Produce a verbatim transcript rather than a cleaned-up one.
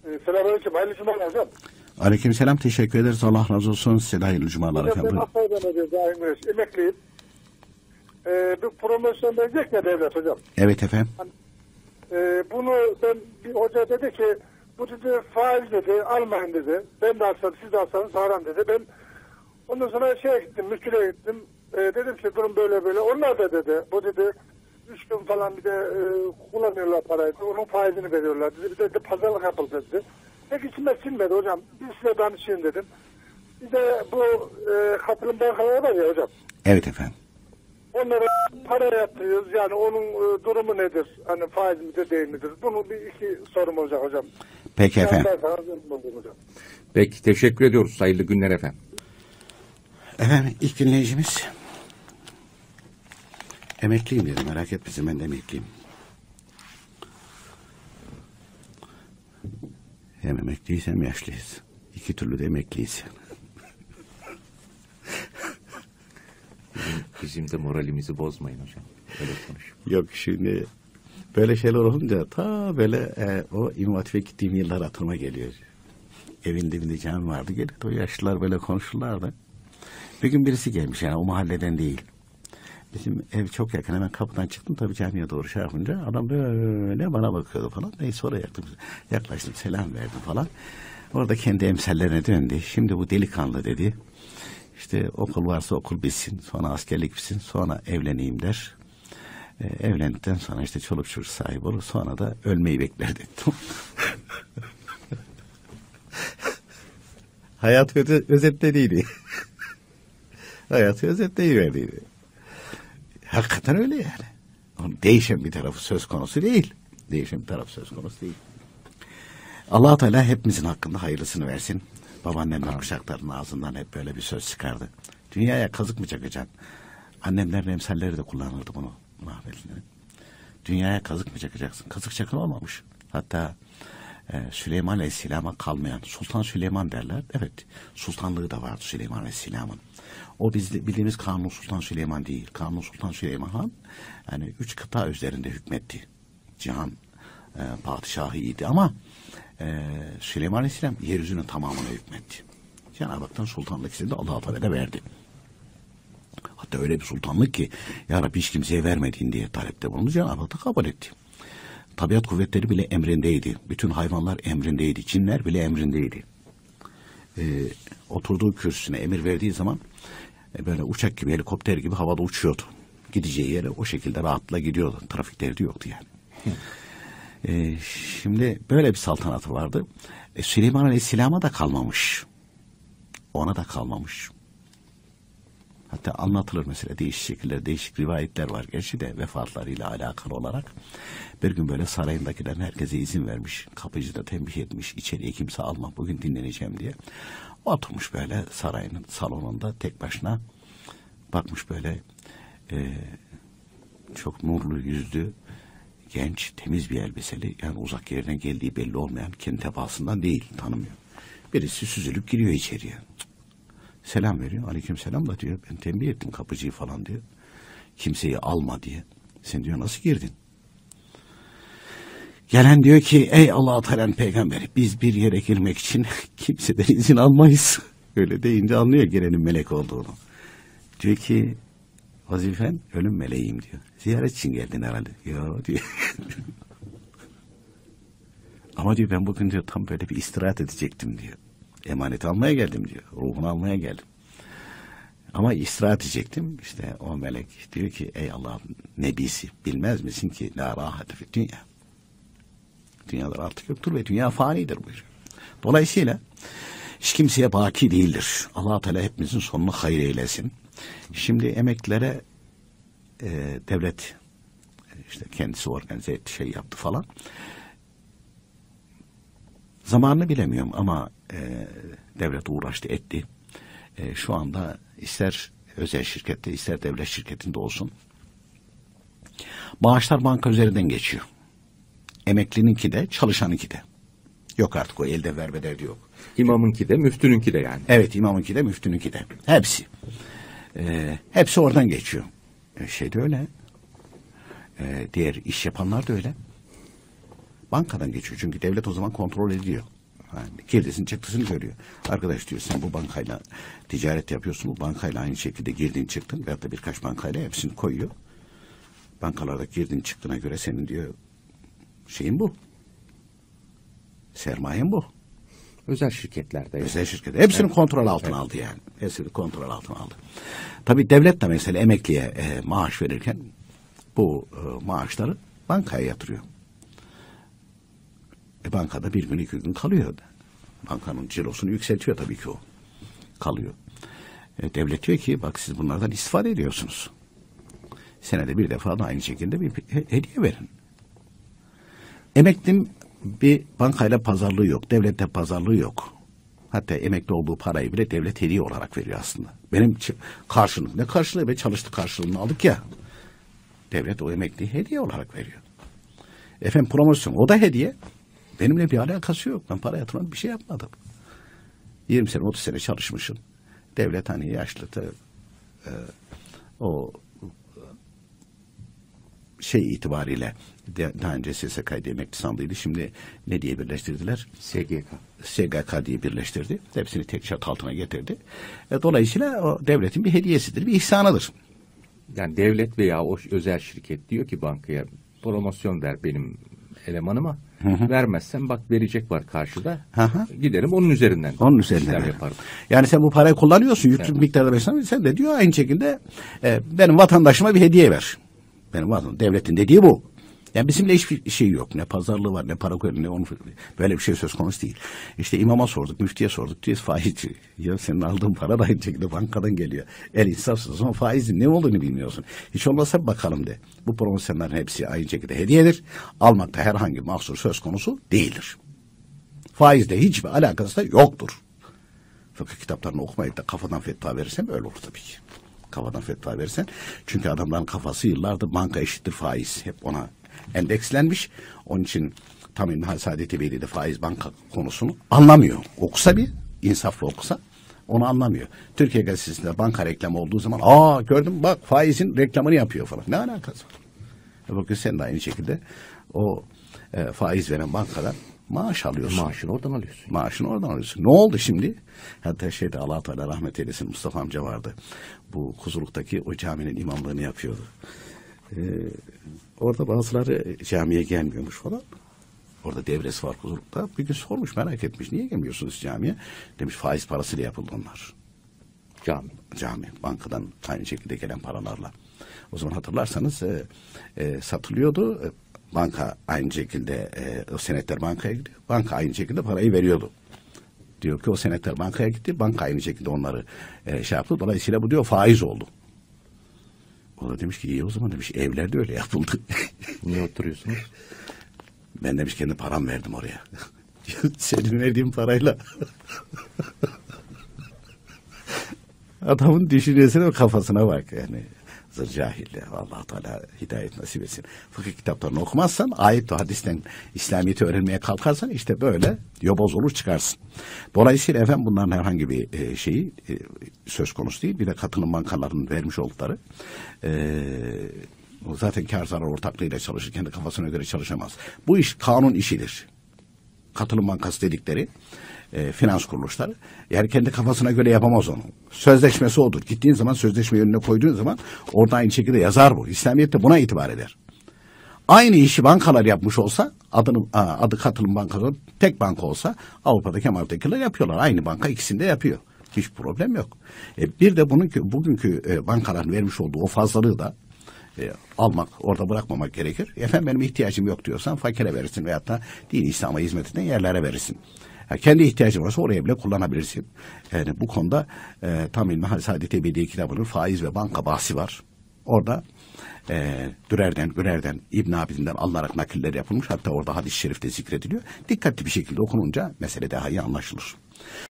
Ee, Selamünaleyküm. Hayırlı cumalar hocam. Aleykümselam. Teşekkür ederiz. Allah razı olsun. Size hayırlı cumalar Hocam efendim. ben Aksaray'dan ödeyim. Emekliyim. Ee, bir promosyon verecek ya devlet hocam. Evet efendim. Hani, e, bunu ben bir hoca dedi ki bu dedi faiz dedi almayın dedi. Ben de alsam siz de alsanız haram dedi. Ben ondan sonra şeye gittim, müftüye gittim. E, dedim ki durum böyle böyle. Onlar da dedi bu dedi üç gün falan bir de e, kullanıyorlar parayı. Onun faizini veriyorlar dedi. Bir de, de pazarlık yapıldı dedi. Peki içime sinmedi hocam. Bir size danışayım dedim. Bir de bu e, katılım bankaları var ya hocam. Evet efendim. Onlara para yatırıyoruz. Yani onun e, durumu nedir? Hani faiz midir değil midir? Bunu bir iki sorum olacak hocam. Peki Yani efendim. ben sana buldum hocam. Peki teşekkür ediyoruz. Hayırlı günler efendim. Efendim ilk dinleyicimiz emekliyim dedi. Merak etmesin, ben de emekliyim. Hem emekliyiz hem yaşlıyız. İki türlü de emekliyiz. Bizim, bizim de moralimizi bozmayın hocam. Öyle konuş. Yok şimdi böyle şeyler olunca ta böyle e, o İmam Hatip'e gittiğim yıllar hatırıma geliyor. Evin dibinde cami vardı. Gelip o yaşlılar böyle konuşurlardı. Bir gün birisi gelmiş, yani o mahalleden değil. Bizim ev çok yakın, hemen kapıdan çıktım tabii camiye doğru şey yapınca adam böyle bana bakıyordu falan. Neyse oraya yaktım, yaklaştım, selam verdim falan. Orada kendi emsallerine döndü. Şimdi bu delikanlı dedi. İşte okul varsa okul bitsin, sonra askerlik bitsin, sonra evleneyim der. Ee, evlendikten sonra işte çoluk çocuk sahibi olur, sonra da ölmeyi bekler dedim. Hayat öz özetlediğiydi. Hayatı özetleyiverdiydi. Hakikaten öyle yani. Onun değişen bir tarafı söz konusu değil. Değişen bir tarafı söz konusu değil. Allah-u Teala hepimizin hakkında hayırlısını versin. Babaannemler kuşaklarının ağzından hep böyle bir söz çıkardı. Dünyaya kazık mı çakacaksın? Annemlerin emsalleri de kullanırdı bunu. Dünyaya kazık mı çakacaksın? Kazık çakın olmamış. Hatta e, Süleyman Aleyhisselam'a kalmayan Sultan Süleyman derler. Evet, sultanlığı da vardı Süleyman Aleyhisselam'ın. O biz bildiğimiz Kanuni Sultan Süleyman değil. Kanuni Sultan Süleyman Han yani üç kıta üzerinde hükmetti. Cihan e, padişahıydı ama e, Süleyman Aleyhisselam yeryüzünün tamamına hükmetti. Cenab-ı Hak'tan sultanlık istedi, Allah-u Teala da verdi. Hatta öyle bir sultanlık ki ya Rabbi hiç kimseye vermediğin diye talepte bulundu, Cenab-ı Hak da kabul etti. Tabiat kuvvetleri bile emrindeydi. Bütün hayvanlar emrindeydi. Cinler bile emrindeydi. E, oturduğu kürsüsüne emir verdiği zaman e, böyle uçak gibi, helikopter gibi havada uçuyordu. Gideceği yere o şekilde rahatla gidiyordu. Trafik derdi yoktu yani. E, şimdi böyle bir saltanatı vardı. E, Süleyman Aleyhisselam'a da kalmamış. Ona da kalmamış. Hatta anlatılır mesela değişik şekiller, değişik rivayetler var gerçi de vefatlarıyla alakalı olarak. Bir gün böyle sarayındakilerin herkese izin vermiş. Kapıcı da tembih etmiş. İçeriye kimse alma, bugün dinleneceğim diye. Oturmuş böyle sarayın salonunda tek başına. Bakmış böyle e, çok nurlu yüzlü, genç, temiz bir elbiseli, yani uzak yerden geldiği belli olmayan, kendi tebaasından değil, tanımıyor. Birisi süzülüp giriyor içeriye. Selam veriyor. Aleyküm selam da diyor. Ben tembih ettim kapıcıyı falan diyor. Kimseyi alma diye. Sen diyor nasıl girdin? Gelen diyor ki ey Allah-u Teala'nın peygamberi, biz bir yere girmek için kimseden izin almayız. Öyle deyince anlıyor gelenin melek olduğunu. Diyor ki vazifen ölüm meleğiyim diyor. Ziyaret için geldin herhalde. Ya diyor. Ama diyor ben bugün diyor tam böyle bir istirahat edecektim diyor. Emaneti almaya geldim diyor. Ruhunu almaya geldim. Ama istirahat edecektim. İşte o melek diyor ki ey Allah'ın nebisi, bilmez misin ki la rahate fi dünya. Dünyada artık yoktur ve dünya fanidir buyuruyor. Dolayısıyla hiç kimseye baki değildir. Allah-u Teala hepimizin sonunu hayır eylesin. Şimdi emeklilere e, devlet işte kendisi organize etti, şey yaptı falan. Zamanını bilemiyorum ama e, devlet uğraştı etti. E, şu anda ister özel şirkette ister devlet şirketinde olsun maaşlar banka üzerinden geçiyor. Emeklininki de çalışanınki de. Yok artık o elde verme derdi yok. İmamınki de müftününki de yani. Evet, imamınki de müftününki de. Hepsi. E, hepsi oradan geçiyor. E, şey de öyle. E, diğer iş yapanlar da öyle. Bankadan geçiyor. Çünkü devlet o zaman kontrol ediyor. Yani girdisini çıktısını görüyor. Arkadaş diyor sen bu bankayla ticaret yapıyorsun. Bu bankayla aynı şekilde girdin çıktın. Veyahut da birkaç bankayla hepsini koyuyor. Bankalarda girdin çıktığına göre senin diyor şeyin bu. Sermayen bu. Özel şirketlerde. Yani. Özel şirket. Hepsini evet. kontrol altına evet. aldı yani. Hepsini kontrol altına aldı. Tabii devlet de mesela emekliye e, maaş verirken bu e, maaşları bankaya yatırıyor. E, bankada bir gün iki gün kalıyor. Bankanın cirosunu yükseltiyor tabii ki o. Kalıyor. E, devlet diyor ki bak siz bunlardan istifade ediyorsunuz. Senede bir defa da aynı şekilde bir hediye verin. Emeklim bir bankayla pazarlığı yok. Devlette pazarlığı yok. Hatta emekli olduğu parayı bile devlet hediye olarak veriyor aslında. Benim karşılığım ne karşılığı be çalıştı karşılığını aldık ya. Devlet o emekliyi hediye olarak veriyor. Efendim promosyon o da hediye. Benimle bir alakası yok. Ben para yatıran bir şey yapmadım. yirmi sene otuz sene çalışmışım. Devlet hani yaşlı e, o şey itibariyle de, daha önce S S K'ydı emekli sandıydı. Şimdi ne diye birleştirdiler? S G K. S G K diye birleştirdi. Hepsini tek çatı altına getirdi. E, dolayısıyla o devletin bir hediyesidir, bir ihsanıdır. Yani devlet veya o özel şirket diyor ki bankaya promosyon ver benim elemanıma. Hı hı. Vermezsen bak verecek var karşıda. Hı hı. Giderim onun üzerinden. Onun üzerinden yaparım. Yani sen bu parayı kullanıyorsun. Yüklü evet. miktarda beslenme. Sen de diyor aynı şekilde e, benim vatandaşıma bir hediye ver. Benim vatandaşım. Devletin dediği bu. Yani bizimle hiçbir şey yok. Ne pazarlığı var, ne para koyuyor, ne onu böyle bir şey söz konusu değil. İşte imama sorduk, müftiye sorduk. Diyoruz faizci. Ya senin aldığın para da aynı şekilde bankadan geliyor. El insafsız ama faizin ne olduğunu bilmiyorsun. Hiç olmazsa bakalım de. Bu promosyonların hepsi aynı şekilde hediyedir. Almakta herhangi mahsur söz konusu değildir. Faizle hiçbir alakası da yoktur. Fıkıh kitaplarını okumayıp da kafadan fetva verirsen böyle olur tabii ki. Kafadan fetva verirsen. Çünkü adamların kafası yıllardır banka eşittir faiz. Hep ona endekslenmiş. Onun için tam İlmihal Saadet Bey'de de faiz banka konusunu anlamıyor. Okusa bir, insaflı okusa onu anlamıyor. Türkiye Gazetesi'nde banka reklamı olduğu zaman aa gördüm bak faizin reklamını yapıyor falan. Ne alakası var? E bakın sen de aynı şekilde o e, faiz veren bankadan maaş alıyorsun. Maaşını oradan alıyorsun. Maaşını oradan alıyorsun. Ne oldu şimdi? Hatta şeyde Allah Teala rahmet eylesin Mustafa amca vardı. Bu Kuzuluk'taki o caminin imamlığını yapıyordu. Ee, orada bazıları camiye gelmiyormuş falan. Orada devresi var Kuzuluk'ta. Bir gün sormuş merak etmiş. Niye gelmiyorsunuz camiye? Demiş faiz parasıyla yapıldı onlar. Cami. Cami. Bankadan aynı şekilde gelen paralarla. O zaman hatırlarsanız e, e, satılıyordu. Banka aynı şekilde e, o senetler bankaya gidiyor. Banka aynı şekilde parayı veriyordu. Diyor ki o senetler bankaya gitti. Banka aynı şekilde onları e, şey yaptı. Dolayısıyla bu diyor faiz oldu. O da demiş ki iyi o zaman demiş evlerde öyle yapıldı. Niye oturuyorsunuz? Ben demiş kendi param verdim oraya. Senin verdiğin parayla. Adamın düşüncesine ve kafasına bak yani. Zır cahille. Allah Teala hidayet nasip etsin. Fıkıh kitaplarını okumazsan, ayet ve hadisten İslamiyet'i öğrenmeye kalkarsan işte böyle yoboz olur çıkarsın. Dolayısıyla efendim bunların herhangi bir e, şeyi e, söz konusu değil. Bir de katılım bankalarının vermiş oldukları e, zaten kar zarar ortaklığıyla çalışır. Kendi kafasına göre çalışamaz. Bu iş kanun işidir. Katılım bankası dedikleri E, finans kuruluşları. Yani kendi kafasına göre yapamaz onu. Sözleşmesi odur. Gittiğin zaman sözleşmeyi önüne koyduğun zaman orada aynı şekilde yazar bu. İslamiyet de buna itibar eder. Aynı işi bankalar yapmış olsa adını, adı katılım bankası tek banka olsa Avrupa'daki Amerika'dakiler yapıyorlar. Aynı banka ikisinde yapıyor. Hiç problem yok. E, bir de bunun bugünkü e, bankaların vermiş olduğu o fazlalığı da e, almak, orada bırakmamak gerekir. Efendim benim ihtiyacım yok diyorsan fakire verirsin veyahut da din İslam'a hizmet eden yerlere verirsin. Yani kendi ihtiyacın varsa oraya bile kullanabilirsin. Yani bu konuda e, tam İlmihal Saadet Ebedi kitabının faiz ve banka bahsi var. Orada e, Dürer'den, Gürer'den, İbn Abidin'den alınarak nakiller yapılmış. Hatta orada hadis-i şerifte zikrediliyor. Dikkatli bir şekilde okununca mesele daha iyi anlaşılır.